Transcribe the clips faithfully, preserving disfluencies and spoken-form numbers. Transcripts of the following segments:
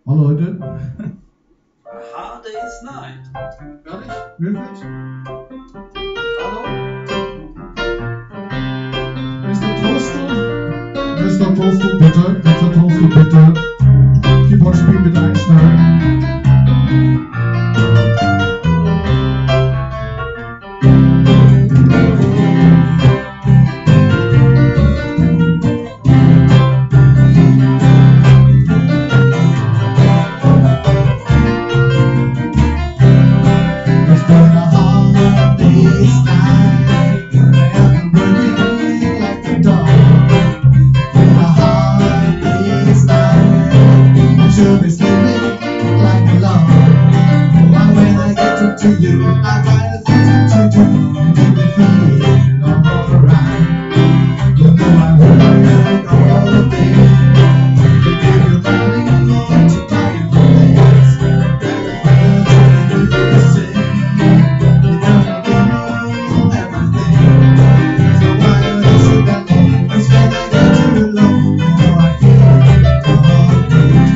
Hallo Leute. A hard day's night. Ehrlich? Wirklich? Hallo? Mister Toaster? Mister Toaster, bitte. Mister Toaster, bitte. Keyboard-Spiel bitte einschneiden. She'll be sleeping like a love. But when I get up to you, I find a thing to do. And you be feeling alright. You know I work all the day to give you money to buy you things. And the you say you're gonna give me everything. So why don't you sit down? Cause when I get you alone, you know I feel alright.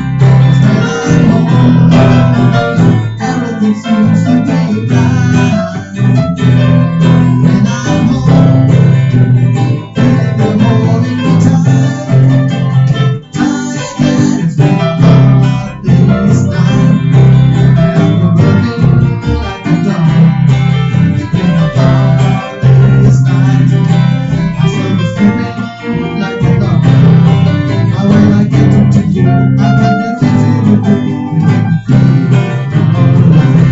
Everything seems to be right when I'm home, feeling you're holding me tight. Time again, it's been a hard day's night, and we're working like a dog. It's been a hard day's night, I still be sleeping like a dog. But when I get up to you, I find it's easy to do. You make me feel alright.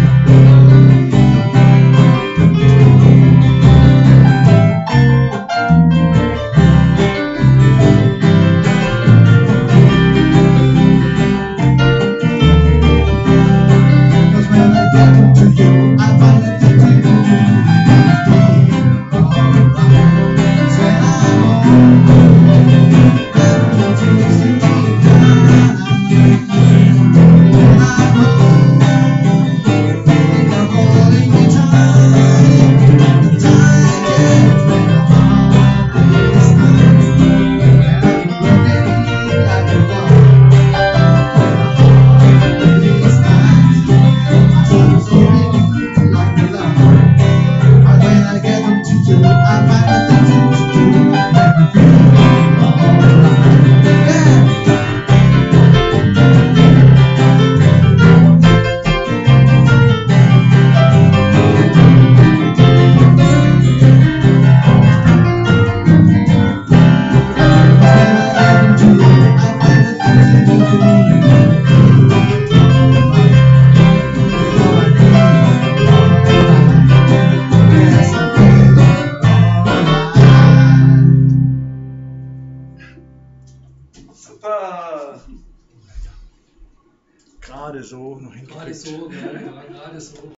Cause when I get up to you, I find it's easy to do. You make me feel alright. When I'm home, everything seems to be right. When I'm home, feeling you're holding me tight. The time gets when a hard day's night, and I've been working like a dog. When a hard day's night, I should be sleeping like a log. But when I get up to you, I find the things to do make me feel alright. Yeah. Super. Gerade so, noch hinten. Gerade so, ja, ja, gerade so.